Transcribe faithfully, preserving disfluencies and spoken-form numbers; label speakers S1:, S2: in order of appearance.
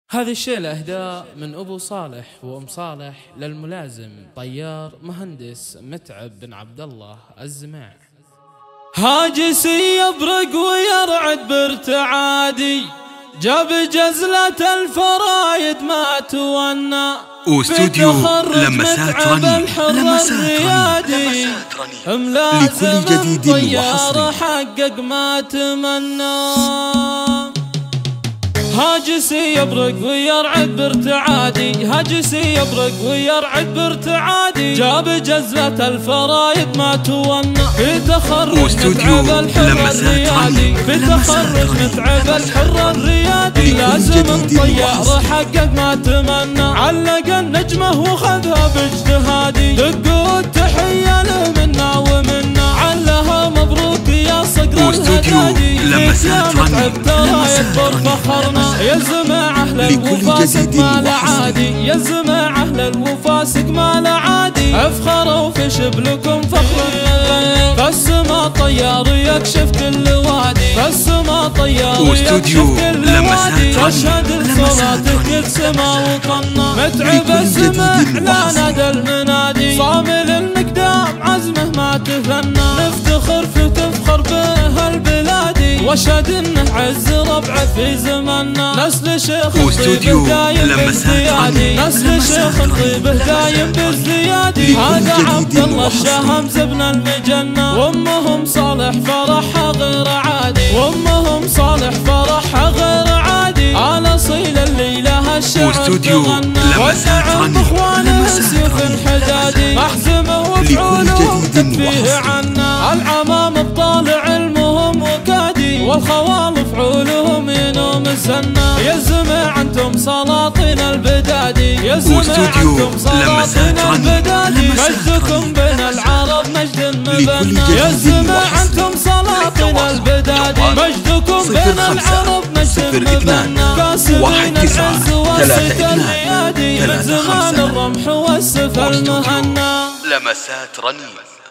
S1: هذه الشيلة إهداء من أبو صالح وأم صالح للملازم طيار مهندس متعب بن عبد الله الزماع.
S2: هاجسي يبرق ويرعد بارتعادي، جاب جزلة الفرايد ما تونى،
S3: واستوديو لمسات رنين. لمسات
S2: رنين ملازم طيار حقق ما تمنى. هاجسي يبرق ويرعد بارتعادي، هاجسي يبرق ويرعد بارتعادي، جاب جزلة الفرايد ما تونى، في تخرج متعب الحر الريادي، في تخرج متعب الحر الريادي، لازم طيار حقق ما تمنى، علق النجمة وخذها باجتهادي، دقوا التحية له منا ومنا، علها مبروك يا صقر الهدادي،
S3: لمسات رنين.
S2: ترى يكبر فخرنا يا زماع أهل الوفا سق ما لا عادي، يا زماع أهل الوفا سق ما لا عادي، افخروا في شبلكم فخر، فالسما طيار يكشف كل وادي، فالسما طيار يكشف كل وادي، تشهد لصلاتك السما وطنا، متعب السمع لا نادى المنادي، صامل المقدام عزمه ما تثنى، نفتخر في تفخر به البلادي، واشهد انه عز ربعه في زماننا، نسل شيخ الطيبه دايم بازديادي، نسل شيخ الطيبه دايم بازديادي، هذا عبد الله الشهم زبن المجنه، وامهم صالح فرحها غير عادي، وامهم صالح فرحها غير عادي، على اصيل الليله الشعر تغنى، ونعم اخوانه سيوف الحدادي، محزمه وفعولهم تكفيه عنا، العمام ابطال علمهم وكادي، والخوال فعولهم ينوم السنة، يا الزماع انتم سلاطين البدادي، يا الزماع انتم سلاطين البدادي، مجدكم بين العرب مجد مبنى، يا الزماع انتم سلاطين البدادي، مجدكم بين العرب مجد مبنى، كاسرين العز والسيف الريادي، من زمان الرمح والسيف المهنى.
S3: لمسات رنين.